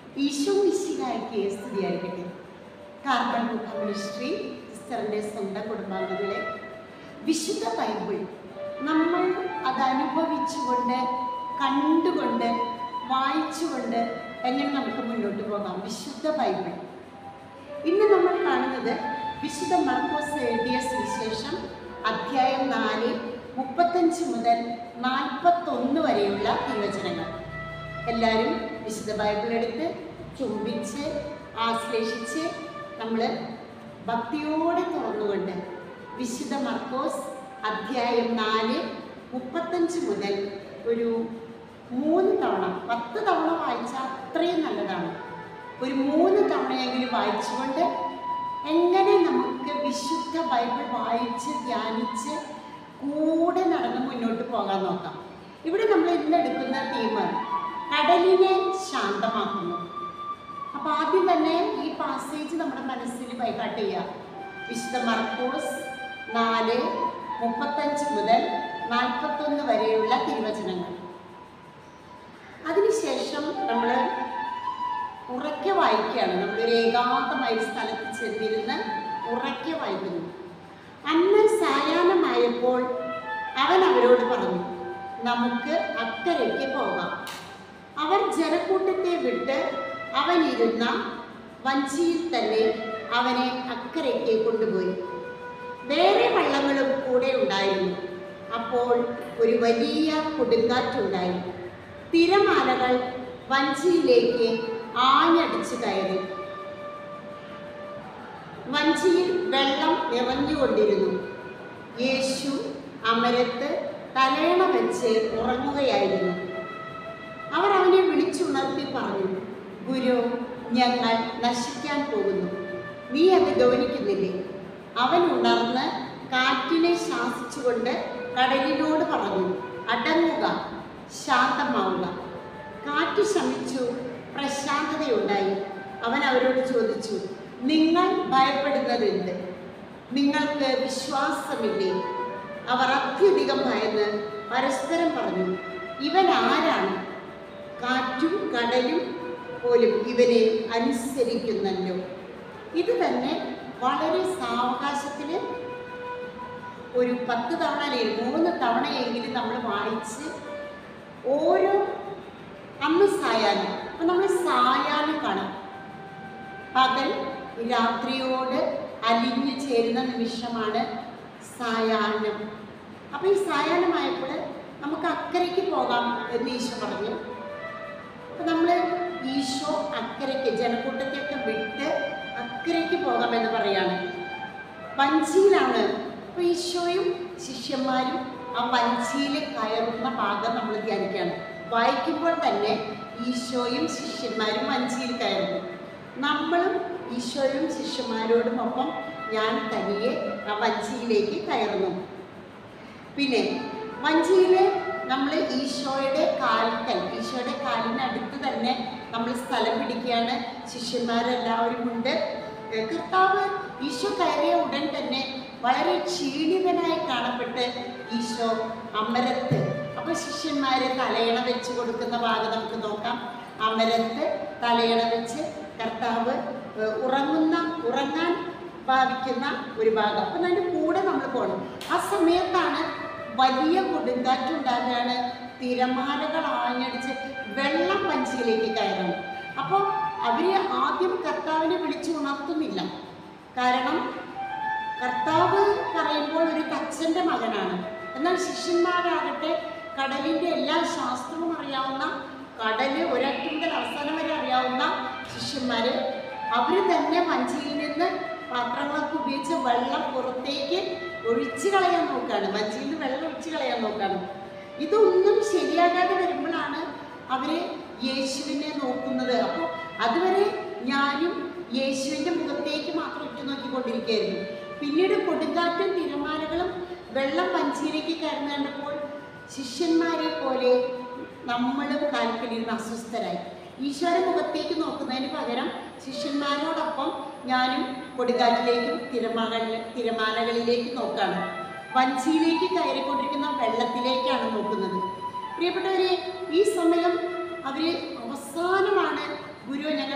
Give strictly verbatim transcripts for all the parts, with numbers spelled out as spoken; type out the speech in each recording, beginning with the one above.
ഈശോ മിശിഹായ്ക്ക് സ്തുതിയായിരിക്കട്ടെ. Carbon book ministry സിസ്റ്ററിൻ്റെ സ്വന്തം കുടുംബാംഗങ്ങളെ, വിശുദ്ധ ബൈബിൾ നമ്മൾ അത് അനുഭവിച്ചുകൊണ്ട്, കണ്ടുകൊണ്ട്, വായിച്ചുകൊണ്ട് എങ്ങനെ നമുക്ക് മുന്നോട്ട് പോകാം? വിശുദ്ധ ബൈബിൾ ഇന്ന് നമ്മൾ കാണുന്നത് വിശുദ്ധ മർക്കോസ് എഴുതിയ സുവിശേഷം അധ്യായം നാല് മുപ്പത്തഞ്ച് മുതൽ നാൽപ്പത്തൊന്ന് വരെയുള്ള തിരുവചനങ്ങൾ. എല്ലാവരും വിശുദ്ധ ബൈബിൾ എടുത്ത് ചുംബിച്ച് ആശ്ലേഷിച്ച് നമ്മൾ ഭക്തിയോടെ തുറന്നുകൊണ്ട് വിശുദ്ധ മർക്കോസ് അധ്യായം നാല് മുപ്പത്തഞ്ച് മുതൽ ഒരു മൂന്ന് തവണ, പത്ത് തവണ വായിച്ചാൽ അത്രയും നല്ലതാണ്. ഒരു മൂന്ന് തവണയെങ്കിലും വായിച്ചുകൊണ്ട് എങ്ങനെ നമുക്ക് വിശുദ്ധ ബൈബിൾ വായിച്ച് ധ്യാനിച്ച് കൂടെ നടന്ന് മുന്നോട്ട് പോകാൻ നോക്കാം. ഇവിടെ നമ്മൾ ഇന്നെടുക്കുന്ന തീം കടലിനെ ശാന്തമാക്കുന്നു. അപ്പോൾ ആദ്യം തന്നെ ഈ പാസേജ് നമ്മുടെ മനസ്സിൽ ബൈഹാർട്ട് ചെയ്യുക. വിശുദ്ധ മർക്കോസ് നാല് മുപ്പത്തഞ്ച് മുതൽ നാൽപ്പത്തൊന്ന് വരെയുള്ള തിരുവചനങ്ങൾ. അതിനുശേഷം നമ്മൾ ഉറക്കെ വായിക്കുകയാണ്. നമ്മളൊരു ഏകാന്തമായ സ്ഥലത്ത് ചെന്നിരുന്ന് ഉറക്കെ വായിക്കുന്നു. അന്ന് സായാഹ്നമായപ്പോൾ അവൻ അവരോട് പറഞ്ഞു, നമുക്ക് അക്കരയ്ക്ക് പോകാം. അവർ ജനക്കൂട്ടത്തെ വിട്ട് അവൻ ഇരുന്ന വഞ്ചിയിൽ തന്നെ അവനെ അക്കരയ്ക്ക് കൊണ്ടുപോയി. വേറെ വള്ളങ്ങളും കൂടെ ഉണ്ടായിരുന്നു. അപ്പോൾ ഒരു വലിയ കൊടുങ്കാറ്റുണ്ടായി. തിരമാലകൾ വഞ്ചിയിലേക്ക് ആഞ്ഞടിച്ചു കയറി. വഞ്ചിയിൽ വെള്ളം നിറഞ്ഞുകൊണ്ടിരുന്നു. യേശു അമരത്ത് തലയണ വെച്ച് ഉറങ്ങുകയായിരുന്നു. അവർ അവനെ വിളിച്ചുണർത്തി പറഞ്ഞു, ഗുരു, ഞങ്ങൾ നശിക്കാൻ പോകുന്നു, നീ അത് ഗൗനിക്കുന്നില്ലേ? അവൻ ഉണർന്ന് കാറ്റിനെ ശാസിച്ചുകൊണ്ട് കടലിനോട് പറഞ്ഞു, അടങ്ങുക, ശാന്തമാവുക. കാറ്റ് ശമിച്ചു, പ്രശാന്തതയുണ്ടായി. അവൻ അവരോട് ചോദിച്ചു, നിങ്ങൾ ഭയപ്പെടുന്നതെന്ത്? നിങ്ങൾക്ക് വിശ്വാസമില്ലേ? അവർ അത്യധികം ഭയന്ന് പരസ്പരം പറഞ്ഞു, ഇവൻ ആരാണ്? കാറ്റും കടലും പോലും ഇവനെ അനുസരിക്കുന്നല്ലോ. ഇത് തന്നെ വളരെ സാവകാശത്തിൽ ഒരു പത്ത് തവണ അല്ലെങ്കിൽ മൂന്ന് തവണയെങ്കിലും നമ്മൾ വായിച്ച് ഓരോ അന്ന് സായാഹ്നം. അപ്പം നമ്മൾ സായാഹ്നം കാണാം. പകൽ രാത്രിയോട് അലിഞ്ഞു ചേരുന്ന നിമിഷമാണ് സായാഹ്നം. അപ്പം ഈ സായാഹ്നമായപ്പോൾ നമുക്ക് അക്കരയ്ക്ക് പോകാം എന്ന് ഈശോ പറഞ്ഞു. അപ്പം നമ്മൾ ഈശോ അക്കരയ്ക്ക് ജനക്കൂട്ടത്തെയൊക്കെ വിട്ട് അക്കരയ്ക്ക് പോകാമെന്ന് പറയാണ്. വഞ്ചിയിലാണ്. അപ്പോൾ ഈശോയും ശിഷ്യന്മാരും ആ വഞ്ചിയിൽ കയറുന്ന ഭാഗം നമ്മൾ ധ്യാനിക്കുകയാണ്. വായിക്കുമ്പോൾ തന്നെ ഈശോയും ശിഷ്യന്മാരും വഞ്ചിയിൽ കയറുന്നു. നമ്മളും ഈശോയും ശിഷ്യന്മാരോടും ഒപ്പം ഞാൻ തനിയെ ആ വഞ്ചിയിലേക്ക് കയറുന്നു. പിന്നെ വഞ്ചിയിൽ നമ്മൾ ഈശോയുടെ കാൽക്കൽ, ഈശോയുടെ കാലിനടുത്ത് തന്നെ നമ്മൾ സ്ഥലം പിടിക്കുകയാണ്. ശിഷ്യന്മാരെല്ലാവരും ഉണ്ട്. കർത്താവ് ഈശോ കയറിയ ഉടൻ തന്നെ വളരെ ക്ഷീണിതനായി കാണപ്പെട്ട് ഈശോ അമരത്ത്, അപ്പോൾ ശിഷ്യന്മാരെ തലയണ വെച്ച് കൊടുക്കുന്ന ഭാഗം നമുക്ക് നോക്കാം. അമരത്ത് തലയണ വെച്ച് കർത്താവ് ഉറങ്ങുന്ന ഉറങ്ങാൻ ഭാവിക്കുന്ന ഒരു ഭാഗം. അപ്പം അതിൻ്റെ കൂടെ നമ്മൾ പോകണം. ആ സമയത്താണ് വലിയ കൊടുങ്കാറ്റുണ്ടാകുകയാണ്. തിരമാലകൾ ആഞ്ഞടിച്ച് വെള്ളം വഞ്ചിയിലേക്ക് കയറണം. അപ്പോൾ അവർ ആദ്യം കർത്താവിനെ വിളിച്ച് ഉണർത്തുന്നില്ല. കാരണം കർത്താവ് പറയുമ്പോൾ ഒരു തച്ചൻ്റെ മകനാണ്. എന്നാൽ ശിഷ്യന്മാരാകട്ടെ കടലിൻ്റെ എല്ലാ ശാസ്ത്രവും അറിയാവുന്ന, കടല് ഒരറ്റം മുതൽ അവസാനം വരെ അറിയാവുന്ന ശിഷ്യന്മാർ, അവർ തന്നെ വഞ്ചിയിൽ നിന്ന് പാത്രങ്ങളൊക്കെ ഉപയോഗിച്ച് വെള്ളം പുറത്തേക്ക് ഒഴിച്ചു കളയാൻ നോക്കുകയാണ്. വഞ്ചിയിൽ നിന്ന് വെള്ളം ഒഴിച്ചു കളയാൻ നോക്കുകയാണ്. ഇതൊന്നും ശരിയാകാതെ വരുമ്പോഴാണ് അവർ യേശുവിനെ നോക്കുന്നത്. അപ്പോൾ അതുവരെ ഞാനും യേശുവിൻ്റെ മുഖത്തേക്ക് മാത്രം ഉറ്റുനോക്കിക്കൊണ്ടിരിക്കുകയായിരുന്നു. പിന്നീട് കൊടുങ്കാറ്റും തിരമാലകളും വെള്ളം വഞ്ചിയിലേക്ക് കയറുന്ന കണ്ടപ്പോൾ ശിഷ്യന്മാരെ പോലെ നമ്മളും കാൽക്കലിരുന്ന് അസ്വസ്ഥരായി. ഈശോയുടെ മുഖത്തേക്ക് നോക്കുന്നതിന് പകരം ശിഷ്യന്മാരോടൊപ്പം ഞാനും കൊടുങ്കാറ്റിലേക്കും തിരമാല തിരമാലകളിലേക്ക് നോക്കുകയാണ്. വഞ്ചിയിലേക്ക് കയറിക്കൊണ്ടിരിക്കുന്ന വെള്ളത്തിലേക്കാണ് നോക്കുന്നത്. പ്രിയപ്പെട്ടവരെ, ഈ സമയം അവർ അവസാനമാണ് ഗുരു, ഞങ്ങൾ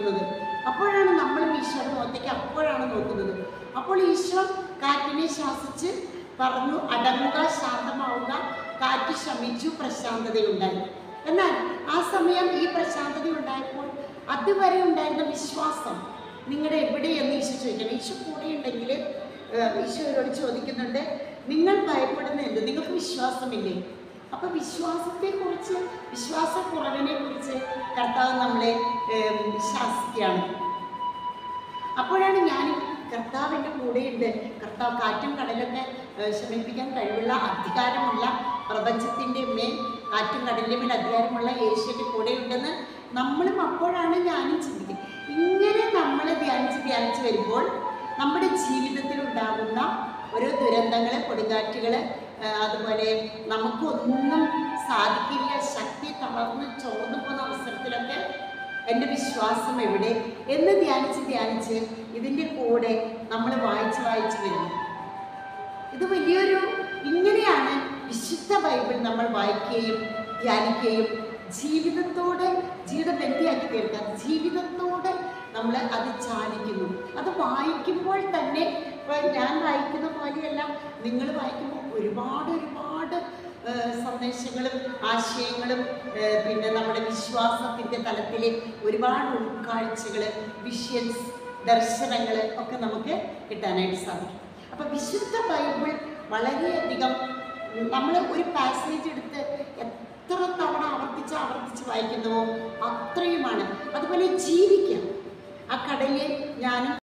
നോക്കുന്നത്. അപ്പോഴാണ് നമ്മളും ഈശോയുടെ മുഖത്തേക്ക് അപ്പോഴാണ് നോക്കുന്നത്. അപ്പോൾ ഈശോ കാറ്റിനെ ശാസിച്ച് പറഞ്ഞു, അടങ്ങുക, ശാന്തമാവുക. കാറ്റ് ശമിച്ചു, പ്രശാന്തതയുണ്ടായി. എന്നാൽ ആ സമയം ഈ പ്രശാന്തത ഉണ്ടായപ്പോൾ അതുവരെ ഉണ്ടായിരുന്ന വിശ്വാസം നിങ്ങളുടെ എവിടെയെന്ന് ഈശോ ചോദിക്കണം. ഈശോ കൂടെ ഉണ്ടെങ്കിൽ ഈശോയോട് ചോദിക്കുന്നുണ്ട്, നിങ്ങൾ ഭയപ്പെടുന്ന എന്ത്? നിങ്ങൾക്ക് വിശ്വാസമില്ലേ? അപ്പോൾ വിശ്വാസത്തെക്കുറിച്ച്, വിശ്വാസക്കുറവിനെ കുറിച്ച് കർത്താവ് നമ്മളെ ശാസിക്കുകയാണ്. അപ്പോഴാണ് ഞാൻ കർത്താവിൻ്റെ കൂടെയുണ്ട്, കർത്താവ് കാറ്റും കടലൊക്കെ ശമിപ്പിക്കാൻ കഴിവുള്ള അധികാരമുള്ള, പ്രപഞ്ചത്തിൻ്റെ മേൽ കാറ്റും കടലിൻ്റെ മേൽ അധികാരമുള്ള യേശുവിൻ്റെ കൂടെയുണ്ടെന്ന് നമ്മളും അപ്പോഴാണ് ഞാനും ചിന്തിക്കുന്നത്. ഇങ്ങനെ നമ്മൾ ധ്യാനിച്ച് ധ്യാനിച്ച് വരുമ്പോൾ നമ്മുടെ ജീവിതത്തിൽ ഉണ്ടാകുന്ന ഓരോ ദുരന്തങ്ങൾ, കൊടുങ്കാറ്റുകൾ, അതുപോലെ നമുക്കൊന്നും സാധിക്കില്ല, ശക്തി തളർന്ന് ചോർന്നു പോകുന്ന അവസരത്തിലൊക്കെ എൻ്റെ വിശ്വാസം എവിടെ എന്ന് ധ്യാനിച്ച് ധ്യാനിച്ച് ഇതിൻ്റെ കൂടെ നമ്മൾ വായിച്ച് വായിച്ച് വരുന്നു. ഇത് വലിയൊരു, ഇങ്ങനെയാണ് വിശുദ്ധ ബൈബിൾ നമ്മൾ വായിക്കുകയും ധ്യാനിക്കുകയും ജീവിതത്തോടെ ജീവിതബന്ധിയാക്കി തീർക്കുക. ജീവിതത്തോടെ നമ്മൾ അത് ചാലിക്കുന്നു. അത് വായിക്കുമ്പോൾ തന്നെ, ഇപ്പോൾ ഞാൻ വായിക്കുന്ന പോലെയല്ല, നിങ്ങൾ വായിക്കുമ്പോൾ ഒരുപാട് ഒരുപാട് സന്ദേശങ്ങളും ആശയങ്ങളും പിന്നെ നമ്മുടെ വിശ്വാസത്തിൻ്റെ തലത്തിൽ ഒരുപാട് ഉൾക്കാഴ്ചകൾ, വിഷൻസ്, ദർശനങ്ങൾ ഒക്കെ നമുക്ക് കിട്ടാനായിട്ട് സാധിക്കും. അപ്പോൾ വിശുദ്ധ ബൈബിൾ വളരെയധികം, നമ്മൾ ഒരു പാസേജ് എടുത്ത് എത്ര തവണ ആവർത്തിച്ച് ആവർത്തിച്ച് വായിക്കുന്നുവോ അത്രയുമാണ്. അതുപോലെ ജീവിക്കാം. ആ കടലിൽ ഞാനും